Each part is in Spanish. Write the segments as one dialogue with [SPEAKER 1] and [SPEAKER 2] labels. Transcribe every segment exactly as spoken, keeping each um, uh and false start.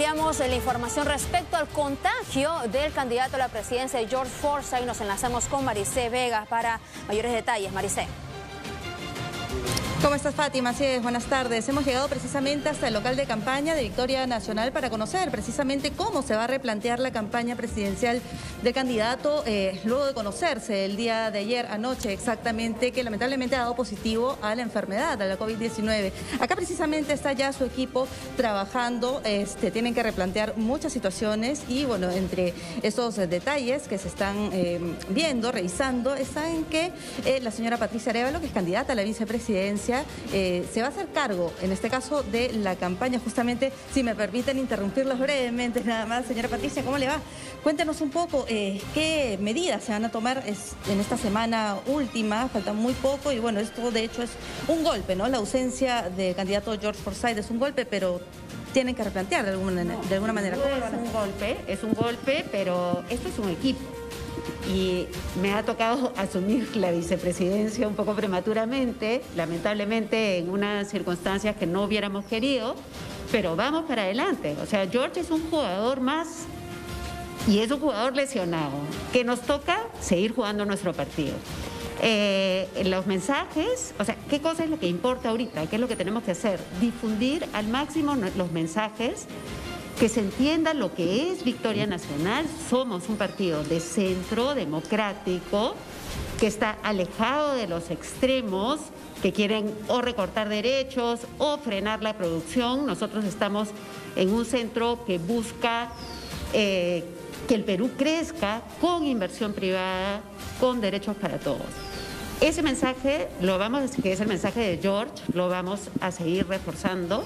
[SPEAKER 1] Ampliamos la información respecto al contagio del candidato a la presidencia, George Forsyth. Nos enlazamos con Maricé Vega para mayores detalles. Maricé.
[SPEAKER 2] ¿Cómo estás, Fátima? Así es, buenas tardes. Hemos llegado precisamente hasta el local de campaña de Victoria Nacional para conocer precisamente cómo se va a replantear la campaña presidencial del candidato eh, luego de conocerse el día de ayer, anoche exactamente, que lamentablemente ha dado positivo a la enfermedad, a la COVID diecinueve. Acá precisamente está ya su equipo trabajando, este, tienen que replantear muchas situaciones y bueno, entre esos detalles que se están eh, viendo, revisando, está en que eh, la señora Patricia Arévalo, que es candidata a la vicepresidencia, Eh, se va a hacer cargo, en este caso, de la campaña. Justamente, si me permiten interrumpirlos brevemente, nada más. Señora Patricia, ¿cómo le va? Cuéntenos un poco eh, qué medidas se van a tomar es, en esta semana última, falta muy poco y bueno, esto de hecho es un golpe, ¿no? La ausencia del candidato George Forsyth es un golpe, pero tienen que replantear de alguna,
[SPEAKER 3] no,
[SPEAKER 2] de alguna manera.
[SPEAKER 3] No es un golpe, es un golpe, pero esto es un equipo. Y me ha tocado asumir la vicepresidencia un poco prematuramente, lamentablemente en unas circunstancias que no hubiéramos querido, pero vamos para adelante. O sea, George es un jugador más y es un jugador lesionado, que nos toca seguir jugando nuestro partido. Eh, los mensajes, o sea, ¿qué cosa es lo que importa ahorita? ¿Qué es lo que tenemos que hacer? Difundir al máximo los mensajes, que se entienda lo que es Victoria Nacional. Somos un partido de centro, democrático, que está alejado de los extremos, que quieren o recortar derechos o frenar la producción. Nosotros estamos en un centro que busca eh, que el Perú crezca con inversión privada, con derechos para todos. Ese mensaje, lo vamos, que es el mensaje de George, lo vamos a seguir reforzando.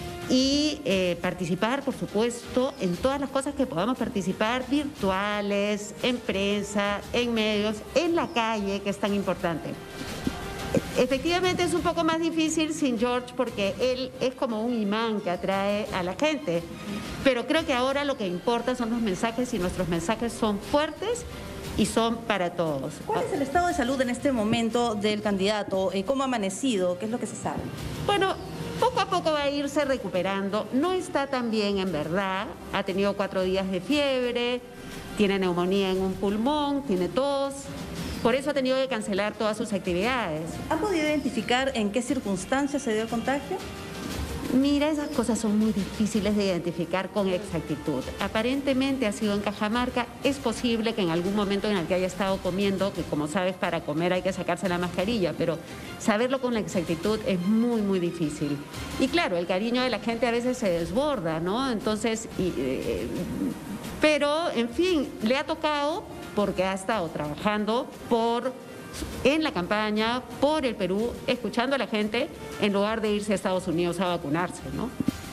[SPEAKER 3] Y eh, participar, por supuesto, en todas las cosas que podamos participar, virtuales, en prensa, en medios, en la calle, que es tan importante. Efectivamente es un poco más difícil sin George porque él es como un imán que atrae a la gente, pero creo que ahora lo que importa son los mensajes y nuestros mensajes son fuertes y son para todos.
[SPEAKER 2] ¿Cuál es el estado de salud en este momento del candidato? ¿Cómo ha amanecido? ¿Qué es lo que se sabe?
[SPEAKER 3] Bueno, poco a poco va a irse recuperando. No está tan bien, en verdad. Ha tenido cuatro días de fiebre, tiene neumonía en un pulmón, tiene tos. Por eso ha tenido que cancelar todas sus actividades.
[SPEAKER 2] ¿Han podido identificar en qué circunstancias se dio el contagio?
[SPEAKER 3] Mira, esas cosas son muy difíciles de identificar con exactitud. Aparentemente ha sido en Cajamarca. Es posible que en algún momento en el que haya estado comiendo, que como sabes, para comer hay que sacarse la mascarilla, pero saberlo con la exactitud es muy, muy difícil. Y claro, el cariño de la gente a veces se desborda, ¿no? Entonces, y, eh, pero, en fin, le ha tocado porque ha estado trabajando por... en la campaña, por el Perú, escuchando a la gente, en lugar de irse a Estados Unidos a vacunarse, ¿no?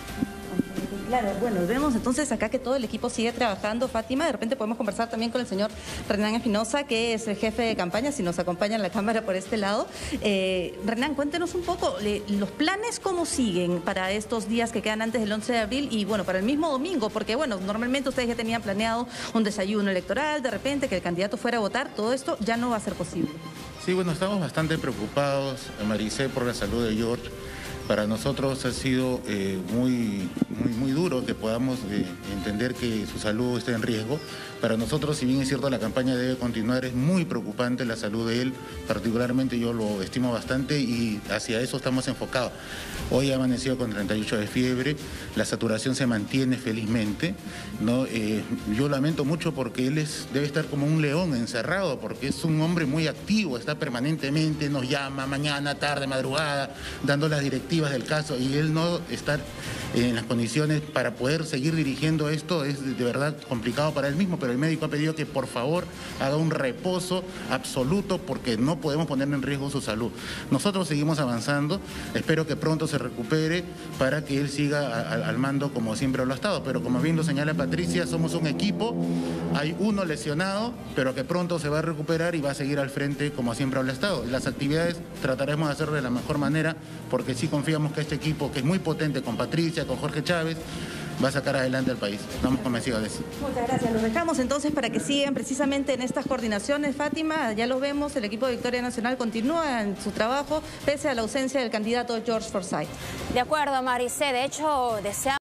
[SPEAKER 2] Claro, bueno, vemos entonces acá que todo el equipo sigue trabajando. Fátima, de repente podemos conversar también con el señor Renan Espinosa, que es el jefe de campaña, si nos acompaña en la cámara por este lado. Eh, Renan, cuéntenos un poco, le, los planes cómo siguen para estos días que quedan antes del once de abril y bueno, para el mismo domingo, porque bueno, normalmente ustedes ya tenían planeado un desayuno electoral, de repente que el candidato fuera a votar, todo esto ya no va a ser posible.
[SPEAKER 4] Sí, bueno, estamos bastante preocupados, Maricé, por la salud de George. Para nosotros ha sido eh, muy, muy, muy duro que podamos eh, entender que su salud está en riesgo. Para nosotros, si bien es cierto la campaña debe continuar, es muy preocupante la salud de él, particularmente yo lo estimo bastante y hacia eso estamos enfocados. Hoy ha amanecido con treinta y ocho de fiebre, la saturación se mantiene felizmente, ¿no? Eh, yo lamento mucho porque él es, debe estar como un león encerrado, porque es un hombre muy activo, está permanentemente, nos llama mañana, tarde, madrugada, dando las directivas del caso y él no estar en las condiciones para poder seguir dirigiendo esto es de verdad complicado para él mismo, pero el médico ha pedido que por favor haga un reposo absoluto porque no podemos poner en riesgo su salud. Nosotros seguimos avanzando, espero que pronto se recupere para que él siga a, a, al mando como siempre lo ha estado, pero como bien lo señala Patricia, somos un equipo, hay uno lesionado, pero que pronto se va a recuperar y va a seguir al frente como siempre lo ha estado. Las actividades trataremos de hacerlo de la mejor manera porque sí confiamos que este equipo, que es muy potente con Patricia, con Jorge Chávez, va a sacar adelante al país. Estamos convencidos de eso.
[SPEAKER 2] Muchas gracias. Los dejamos entonces para que sigan precisamente en estas coordinaciones. Fátima, ya los vemos, el equipo de Victoria Nacional continúa en su trabajo pese a la ausencia del candidato George Forsyth.
[SPEAKER 1] De acuerdo, Maricé. De hecho, deseamos